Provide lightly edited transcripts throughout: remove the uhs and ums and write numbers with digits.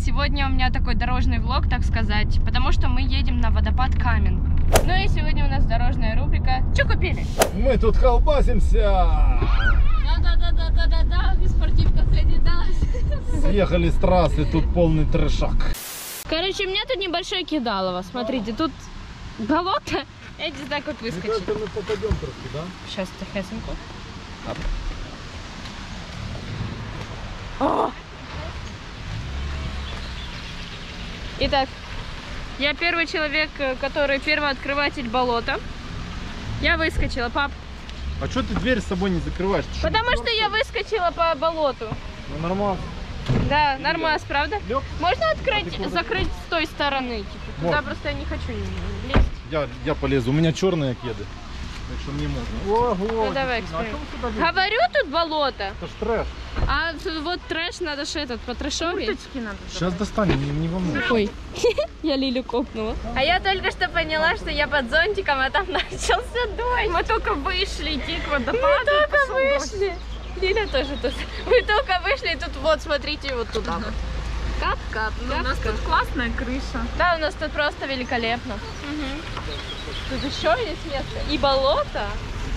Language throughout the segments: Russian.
сегодня у меня такой дорожный влог, так сказать, потому что мы едем на водопад Камен. Ну и сегодня у нас дорожная рубрика «Чё купили?». Мы тут колбасимся! Да, спортивка следилась. Съехали с трассы, тут полный трешак. Короче, у меня тут небольшое кидалово, смотрите, тут болото, я не знаю, как выскочить. Мне кажется, мы попадем трошки, да? Сейчас, тихесенько. О! Итак, я первый человек, который первооткрыватель болота. Я выскочила, пап. А что ты дверь с собой не закрываешь? Потому что я выскочила по болоту. Ну нормально. Да, нормас, правда? Лёг? Можно открыть, закрыть с той стороны? Типа, туда просто я не хочу лезть. Я полезу, у меня черные кеды. Так что мне можно. Ого, Ну давай, говорю, тут болото. Это ж трэш. А вот трэш надо же этот, потрэшовый. Сейчас достанем, не волнуйся. Ой, я Лилю копнула. А я только что поняла, что я под зонтиком, а там начался дождь. Мы только вышли идти к водопаду. Мы только вышли. Лиля тоже тут. Мы только вышли, и тут вот, смотрите, вот туда вот. Кап-кап. У нас тут классная крыша. Да, у нас тут просто великолепно. Тут еще есть место. И болото.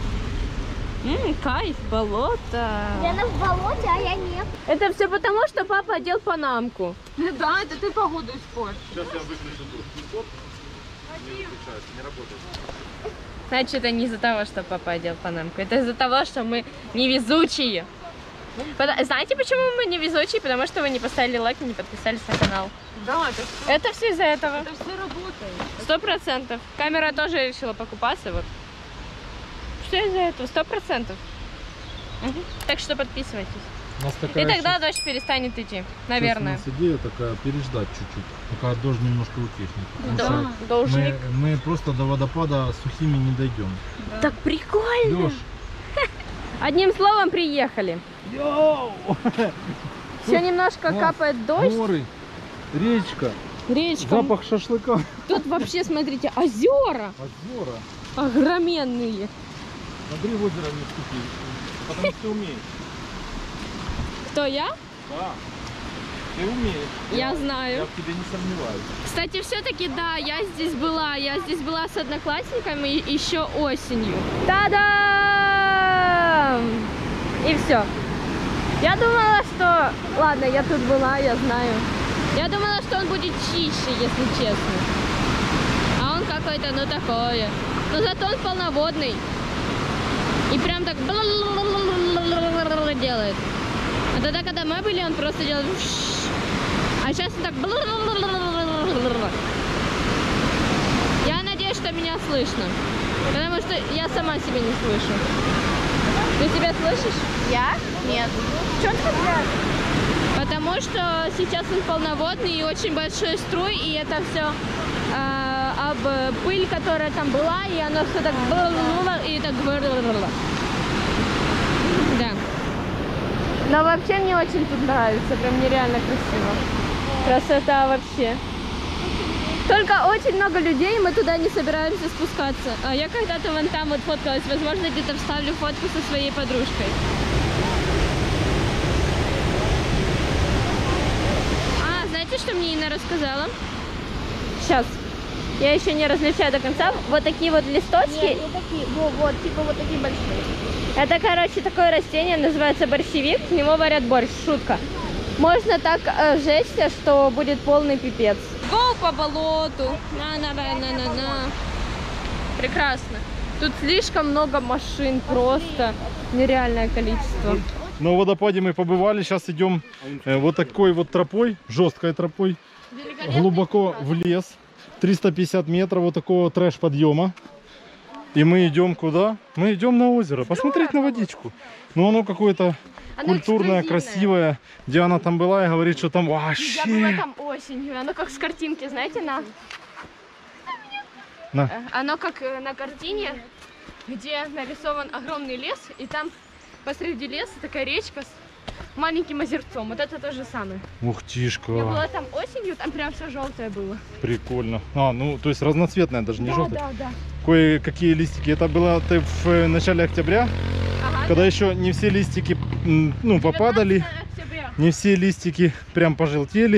Кайф, болото. Лена в болоте, а я нет. Это все потому, что папа одел панамку. Да, это ты погоду испортишь. Сейчас я выключу душ. Не выключается, не работает. Значит, это не из-за того, что папа одел панамку. Это из-за того, что мы невезучие. Знаете, почему мы невезучие? Потому что вы не поставили лайк и не подписались на канал. Да, Это все из-за этого. это все работает. 100%. Камера тоже решила покупаться. Вот. Все из-за этого. 100%. Так что подписывайтесь. У нас И такая тогда дождь перестанет идти. Наверное. Сейчас у нас идея такая переждать чуть-чуть, пока дождь немножко утихнет. Потому что Должник. мы просто до водопада сухими не дойдем. Так прикольно. Лёш, Одним словом, приехали. йоу! Все немножко капает дождь. Горы, речка, Речка. запах шашлыка. Тут вообще, смотрите, озера Озера. огроменные. Смотри, в озеро не вступи, потому что ты умеешь. Кто я? Да, ты умеешь. Я Я знаю. в тебе не сомневаюсь. Кстати, все-таки, да, я здесь была. Я здесь была с одноклассниками еще осенью. Та-дам! И все. Я думала, что... Ладно, я тут была, я знаю. Я думала, что он будет чище, если честно. А он какой-то, ну, такое. Но зато он полноводный. И прям так делает. А тогда, когда мы были, он просто делал... А сейчас он так... Я надеюсь, что меня слышно. Потому что я сама себя не слышу. Ты себя слышишь? Я? Нет. Что ты говоришь? Потому что сейчас он полноводный и очень большой струй, и это все об пыль, которая там была, и оно все так... И так... Да. Но вообще мне очень тут нравится, прям нереально красиво. Красота вообще. Только очень много людей, мы туда не собираемся спускаться. А я когда-то вон там вот фоткалась, возможно, где-то вставлю фотку со своей подружкой. А, знаете, что мне Инна рассказала? Сейчас. Я еще не различаю до конца. Вот такие вот листочки. Нет, не такие. Вот, типа вот такие большие. Это, короче, такое растение, называется борщевик. С него варят борщ, шутка. Можно так жечься, что будет полный пипец. Гоу по болоту. На-на-на-на-на-на. Прекрасно. Тут слишком много машин, просто нереальное количество. На водопаде мы побывали, сейчас идем вот такой вот тропой, жесткой тропой, глубоко в лес. 350 метров вот такого трэш-подъема. И мы идем куда? Мы идем на озеро, посмотреть на водичку. Но оно какое-то культурное, красивое. Диана там была и говорит, что там вообще... Я была там осенью, оно как с картинки, знаете, оно как на картине, где нарисован огромный лес, и там посреди леса такая речка с маленьким озерцом. Вот это то же самое. Ух тишка. Я была там осенью, там прям все желтое было. Прикольно. А, ну, то есть разноцветное, даже не желтое. Да. Кое-какие листики. Это было в начале октября, когда еще не все листики, ну, попадали. Октября. Не все листики прям пожелтели.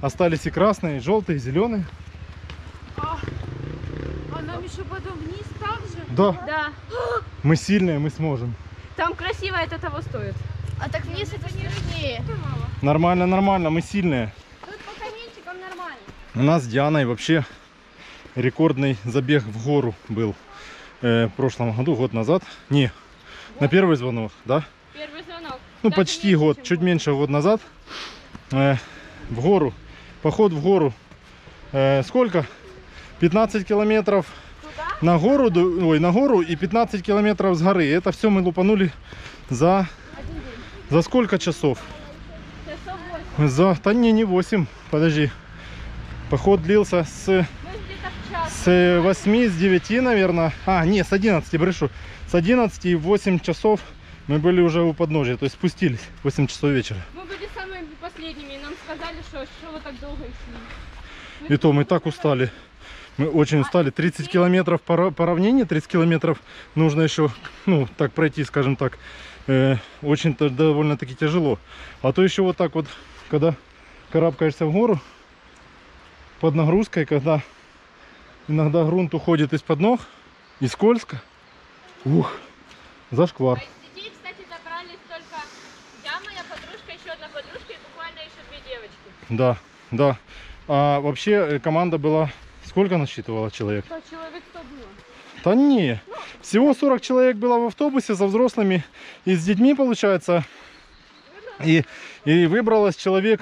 Остались и красные, и желтые, и зеленые. А нам еще потом вниз так же? Да, Да. мы сильные, мы сможем. Там красиво, это того стоит. А так вниз это страшнее. Нормально, нормально, мы сильные. Тут по каменчикам нормально. У нас с Дианой вообще рекордный забег в гору был в прошлом году, год назад. Не, на первый звонок, да? Первый звонок. Ну, Даже почти меньше, год, чем чуть год. меньше года назад. В гору, поход в гору. Сколько? 15 километров на гору, на гору и 15 километров с горы. Это все мы лупанули за сколько часов? Часов 8. Да не 8, подожди. Поход длился с Мы где-то в час. С 8, с 9, наверное. А, не, с 11, брешу. С 11 и 8 часов мы были уже у подножия, то есть спустились. 8 часов вечера. Мы были самыми последними, и нам сказали, что вы так долго шли. И то мы так устали. Мы очень устали. 30 километров по равнине, 30 километров нужно еще, ну, так пройти, скажем так. Очень довольно-таки тяжело. А то еще вот так вот, когда карабкаешься в гору, под нагрузкой, когда иногда грунт уходит из-под ног и скользко. Ух, зашквар. А из детей, кстати, забрались только я, моя подружка, еще одна подружка и буквально еще 2 девочки. Да, да. А вообще команда была... Сколько насчитывала человек? 100 человек 100 было. Да не. Всего 40 человек было в автобусе со взрослыми и с детьми, получается. И выбралось человек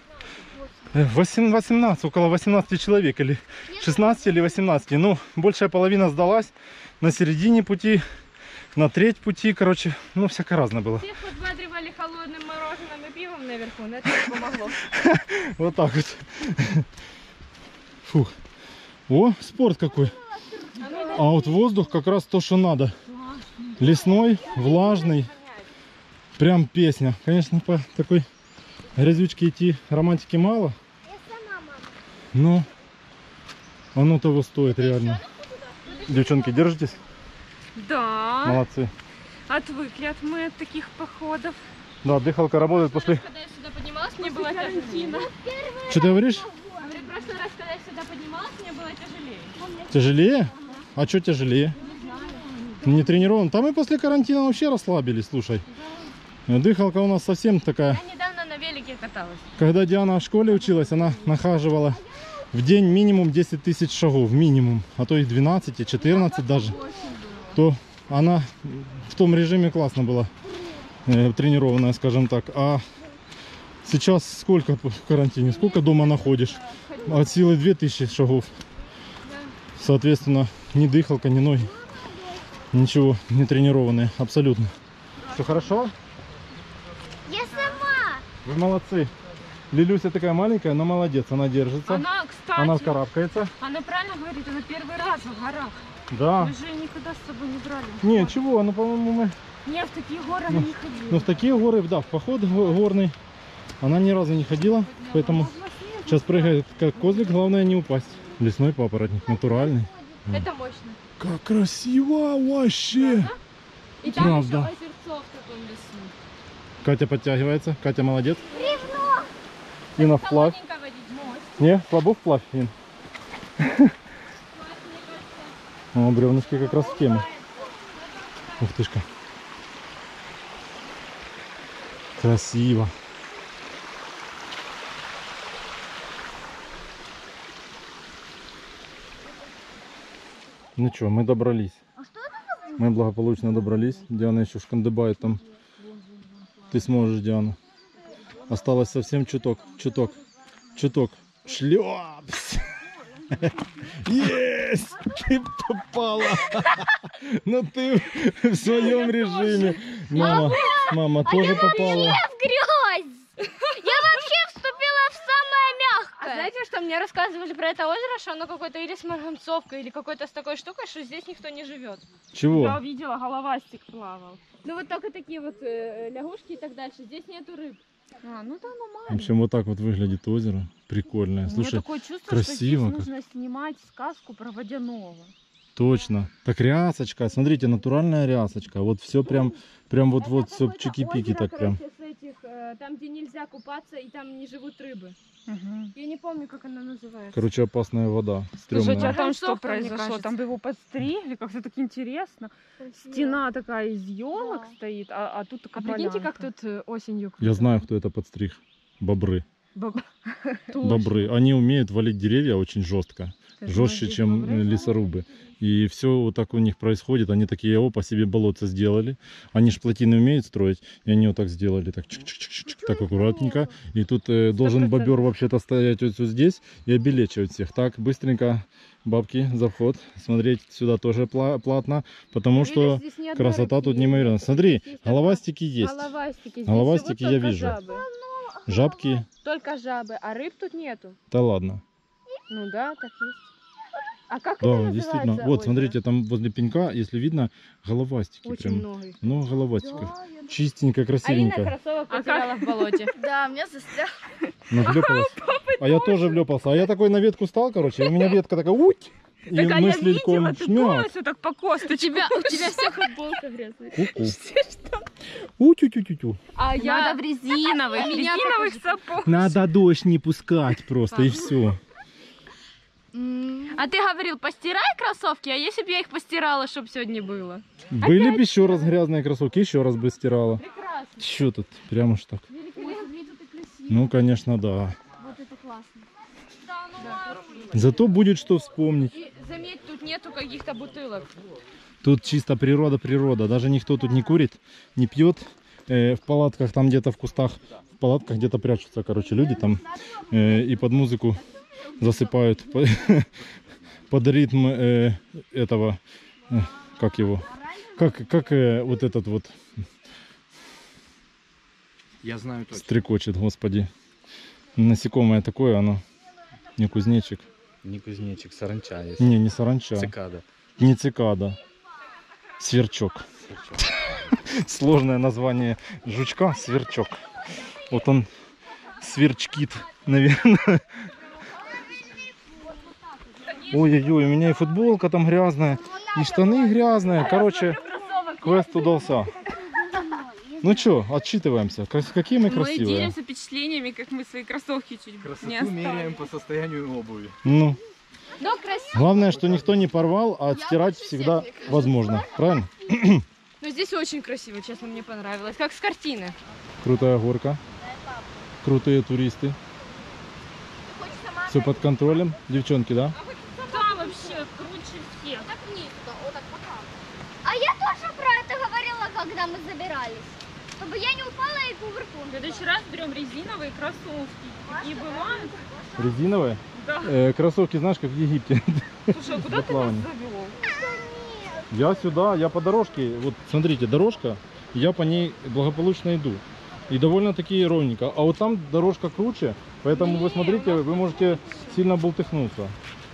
18, около 18 человек. Или 16 или 18. Ну, большая половина сдалась на середине пути, на треть пути. Короче, ну, всяко разное было. Всех подбадривали холодным мороженым и пивом наверху, но это не помогло. Вот так вот. Фух. О, спорт какой. А вот воздух как раз то, что надо. Лесной, влажный. Прям песня. Конечно, по такой грязючке идти романтики мало. Но оно того стоит реально. Девчонки, держитесь? Да. Молодцы. Отвыкли от таких походов. Да, дыхалка работает после... Когда я сюда поднималась, мне было тяжелее. Что ты говоришь? Говорю, в прошлый раз, когда я сюда поднималась, мне было тяжелее. Тяжелее? А что тяжелее? Не тренирован. Там мы после карантина вообще расслабились, слушай. Дыхалка у нас совсем такая. Я недавно на велике каталась. Когда Диана в школе училась, она нахаживала в день минимум 10 тысяч шагов. Минимум. А то и 12, и 14 даже. То она в том режиме классно была тренированная, скажем так. А сейчас сколько в карантине? Сколько дома находишь? От силы 2000 шагов. Соответственно, ни дыхалка, ни ноги. Ничего, не тренированные. Абсолютно. Все хорошо? Я сама. Вы молодцы. Лилюся такая маленькая, но молодец. Она держится. Она, кстати, Она карабкается. она правильно говорит, она первый раз в горах. Да. Мы же никогда с собой не брали. Не, чего, ну, по-моему, мы... Я в такие горы она не ходила. Ну, в такие горы, да, в поход горный она ни разу не ходила. Поэтому сейчас прыгает как козлик. Главное не упасть. Лесной папоротник, натуральный. Это мощно. Как красиво вообще. И там Правда. еще озерцо в таком лесу. Катя подтягивается. Катя молодец. Инна вплавь. Холодненько водить мост. Не, слабо вплавь, Ин. О, бревнышки как раз в тему. Ух тышка. Красиво. Ну что, мы добрались. Мы благополучно добрались. Диана еще шкандыбает там. Ты сможешь, Диана. Осталось совсем чуток. Чуток. Шлепс! Есть! Ты попала! Ну ты в своем режиме. Мама тоже попала. В грязь. Я вообще вступила в самое А мягкое. знаете, что мне рассказывали про это озеро, что оно какое-то или с марганцовкой, или какой-то с такой штукой, что здесь никто не живет. Я Чего? увидела, головастик плавал. Ну вот только такие вот лягушки и так дальше. Здесь нету рыб. А, ну да, В нормально. общем, вот так вот выглядит озеро. Прикольное. У меня Слушай, такое чувство, красиво что как. здесь нужно снимать сказку про водяного. точно. Так рясочка. Смотрите, натуральная рясочка. Вот все прям вот все чики-пики так прям. С этих этих, там, где нельзя купаться, и там не живут рыбы. Я не помню, как она называется. Короче, опасная вода. Слушайте, а Стрёмная. там что Концовка, мне произошло? кажется. Там бы его подстригли, как-то так интересно. Стена такая из елок стоит, а тут А такая прикиньте, полянка. как тут осенью. Я знаю, кто это подстриг. Бобры. Точно. Бобры. Они умеют валить деревья очень жестко. Ты Жестче, знаешь, чем бобры? лесорубы. И все вот так у них происходит. Они такие, по себе болотца сделали. Они ж плотины умеют строить. И они вот так сделали, так чик-чик-чик-чик, так аккуратненько. И тут должен 100%. бобер вообще-то стоять вот здесь и обелечивать всех. Так, быстренько, бабки, за вход. Смотреть сюда тоже платно. Потому что красота тут неимоверная. Смотри, головастики есть. Головастики. Здесь Головастики всего я только вижу. Жабы. Жабки, Только жабы, а рыб тут нету. да ладно. Ну да, так есть. А как это Да, называется? действительно. Вот, озеро? смотрите, там возле пенька, если видно, головастики. Очень Прям много их. много головастиков. Чистенько, Алина красивенько. кроссовок потеряла в болоте. Да, у меня застрял. Ну, влёпалась. А я тоже влепался. А я такой на ветку стал, короче, и у меня ветка такая, уть! И Так, а мы я с Лильком видела, ты шмяк. полностью так по косточку. У тебя вся футболка грязная. Ку-ку. Утю-тю-тю-тю. А Надо в резиновых сапог. Надо дождь не пускать просто, и все. А ты говорил, постирай кроссовки, а если бы я их постирала, чтобы сегодня было? Были бы еще раз грязные кроссовки, еще раз бы стирала. Прекрасно. Что тут? Прямо ж так. Ну, конечно, да. Вот это классно. Зато будет что вспомнить. И заметь, тут нету каких-то бутылок. Тут чисто природа. Даже никто тут не курит, не пьет. В палатках, там где-то в кустах, в палатках где-то прячутся, короче, люди там. И под музыку засыпают под ритм этого, как его, как вот этот вот Я знаю точно. стрекочет, господи. Насекомое такое, оно не кузнечик. Не кузнечик, саранча есть. Не саранча. Цикада. Не цикада. Сверчок. Сложное название жучка — сверчок. Вот он сверчкит, наверное. Ой-ой-ой, у меня и футболка там грязная, и штаны грязные. Короче, квест удался. Ну что, отчитываемся. Какие мы Мы красивые. делимся впечатлениями, как мы свои кроссовки чуть не Красоту оставили. меряем по состоянию обуви. Ну, Но красиво. главное, что никто не порвал, а отстирать всегда возможно. Правильно? Но здесь очень красиво, честно, мне понравилось. Как с картины. Крутая горка. Крутые туристы. Все под контролем. Девчонки, да? Да, вообще, круче всех. А я тоже про это говорила, когда мы забирались. Чтобы я не упала и кувырком. В следующий раз берем резиновые кроссовки. Такие бывают. Резиновые. Да. Кроссовки, знаешь, как в Египте. Слушай, а куда Для ты нас плавания. завел? Я сюда, я по дорожке. Вот смотрите, дорожка. Я по ней благополучно иду. И довольно-таки ровненько. А вот там дорожка круче. Поэтому вы смотрите, вы можете сильно болтыхнуться.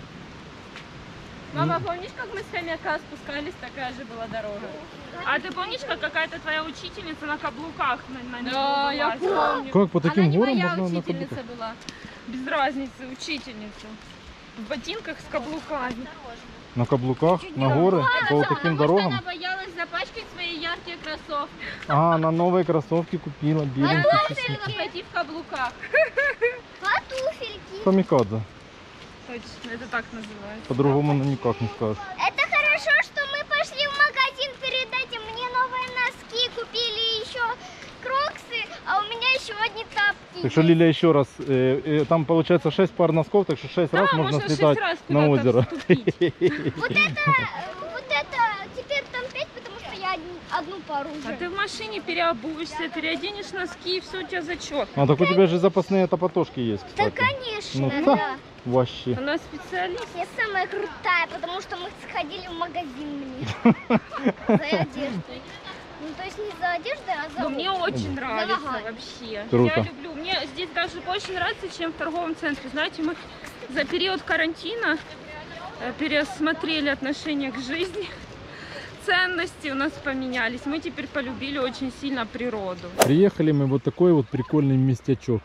Мама, помнишь, как мы с хомяка спускались, такая же была дорога? А ты помнишь, как какая-то твоя учительница на каблуках на него Да, я вылазила? помню. Как по таким Она не горам моя можно на учительница каблуках? была. Без разницы, учительница. В ботинках с каблуками. На каблуках, на горы, по вот таким дорогам. Она боялась запачкать свои яркие кроссовки. А, на новые кроссовки купила, беленькие. Решила пойти в каблуках. Туфельки. Камикадзе. Точно, это так называется. По-другому ну, никак не скажешь. Это хорошо, что мы пошли в магазин перед этим. Мне новые носки купили, еще кроксы, а у меня еще одни тапки. Так что, Лиля, еще раз, там получается 6 пар носков, так что 6 раз можно можно 6 слетать раз на куда-то озеро. вступить. Вот это, теперь там 5, потому что я одну пару А уже. ты в машине переобуешься, переоденешь носки, и все, у тебя зачет. А так у тебя же запасные топотошки есть, Да, кстати. конечно, Ну, да. Вообще. Она специалист. Я самая крутая, потому что мы сходили в магазин мне за одеждой. Ну, то есть не за одеждой, а за... Но мне очень нравится ногами. вообще. Круто. Я люблю. Мне здесь даже больше нравится, чем в торговом центре. Знаете, мы за период карантина пересмотрели отношение к жизни. Ценности у нас поменялись. Мы теперь полюбили очень сильно природу. Приехали мы в вот такой вот прикольный местечок.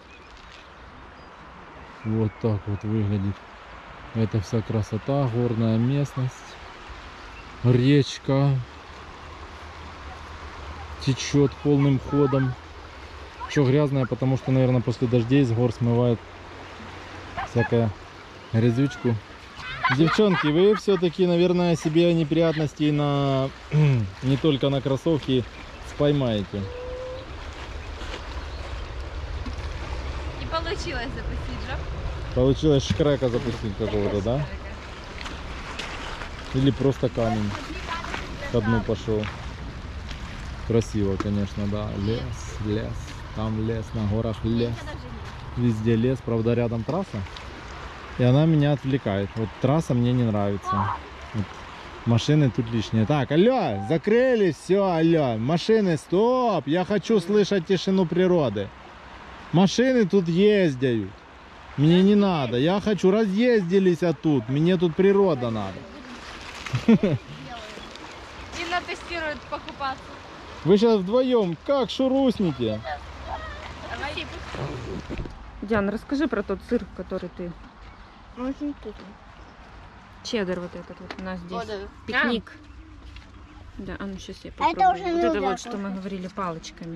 Вот так вот выглядит. Это вся красота, горная местность, речка течет полным ходом. Что грязное, потому что, наверное, после дождей с гор смывает всякая грязючку. Девчонки, вы все-таки, наверное, себе неприятностей на не только на кроссовки споймаете. Не получилось запустить жаб. Получилось шкрека запустить какого-то, да? Или просто камень ко дну пошел. Красиво, конечно, да. Лес, лес. Там лес, на горах лес. Везде лес, правда рядом трасса. И она меня отвлекает. Вот трасса мне не нравится. Вот машины тут лишние. Так, алло, закрылись, все, алло. Машины, стоп, я хочу слышать тишину природы. Машины тут ездят. Мне не надо, я хочу, разъездились тут. Мне тут природа надо. Инна тестирует покупаться. Вы сейчас вдвоем как шурусните? Диана, расскажи про тот сыр, который ты... Очень вкусно. Чеддер вот этот вот у нас здесь. Вот этот. Пикник. Да, а ну сейчас я Это попробую. уже Вот это нельзя вот, что мы говорили, палочками.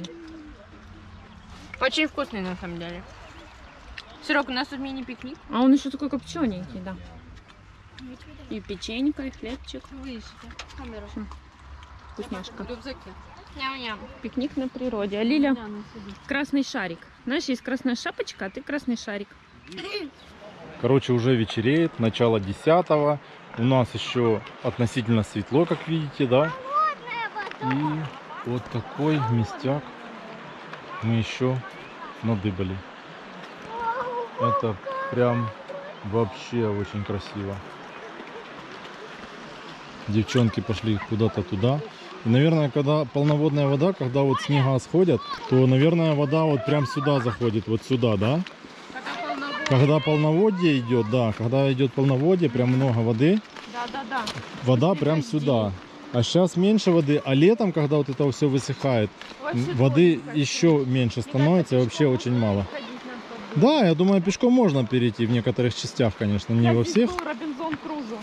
Очень вкусный на самом деле. Сырок, у нас тут мини-пикник. А он еще такой копчененький, да. И печенька, и хлебчик. Вкусняшка. Ням-ням. Пикник на природе. А Лиля красный шарик. Знаешь, есть красная шапочка, а ты красный шарик. Короче, уже вечереет, начало 10-го. У нас еще относительно светло, как видите, да? И вот такой местяк мы еще надыбали. Это прям вообще очень красиво. Девчонки пошли куда-то туда. И, наверное, когда полноводная вода, когда вот снега сходят, то, наверное, вода вот прям сюда заходит, вот сюда, да? Когда полноводье идет, да, когда идет полноводье, прям много воды, Да. вода прям сюда. А сейчас меньше воды, а летом, когда вот это все высыхает, воды еще меньше становится, и вообще очень мало. Да, я думаю, пешком можно перейти в некоторых частях, конечно, не во всех. Робинзон Крузо.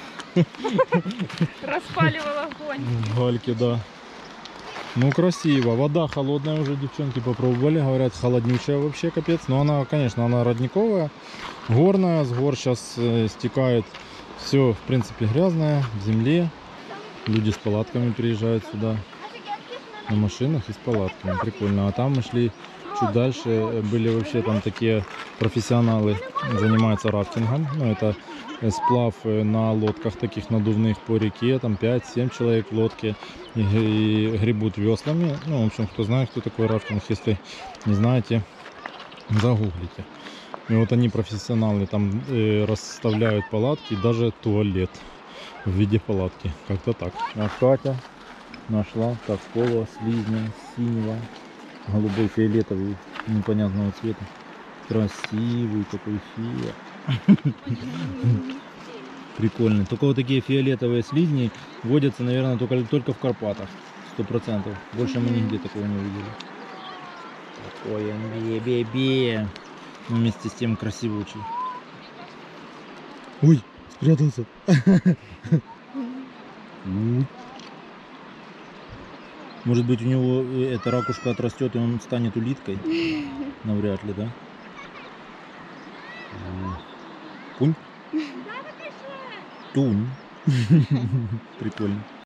Распаливал огонь. Гальки, да. Ну, красиво. Вода холодная уже, девчонки попробовали. Говорят, холоднючая вообще, капец. Но она, конечно, она родниковая. Горная. С гор сейчас стекает все, в принципе, грязное. В земле. Люди с палатками приезжают сюда. На машинах и с палатками. Прикольно. А там мы шли чуть дальше. Были вообще там такие профессионалы. Занимаются рафтингом. Ну, это сплав на лодках таких надувных по реке, там 5-7 человек в лодке и гребут веслами. Ну, в общем, кто знает, кто такой рафтинг, если не знаете, загуглите. И вот они профессионалы, там расставляют палатки, даже туалет в виде палатки, как-то так. А Катя нашла такого слизня синего, голубой, фиолетовый, непонятного цвета. Красивый такой фиолетовый. Прикольный. Только вот такие фиолетовые слизни водятся, наверное, только в Карпатах. 100%. Больше мы нигде такого не увидели. Такой он бе-бе-бе. Вместе с тем красивый. Ой, спрятался. Может быть, у него эта ракушка отрастет, и он станет улиткой? Навряд ли, да? Пунь? Тунь. Прикольно.